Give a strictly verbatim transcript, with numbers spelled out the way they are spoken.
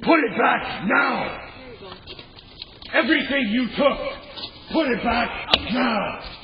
Put it back now! Everything you took, put it back now!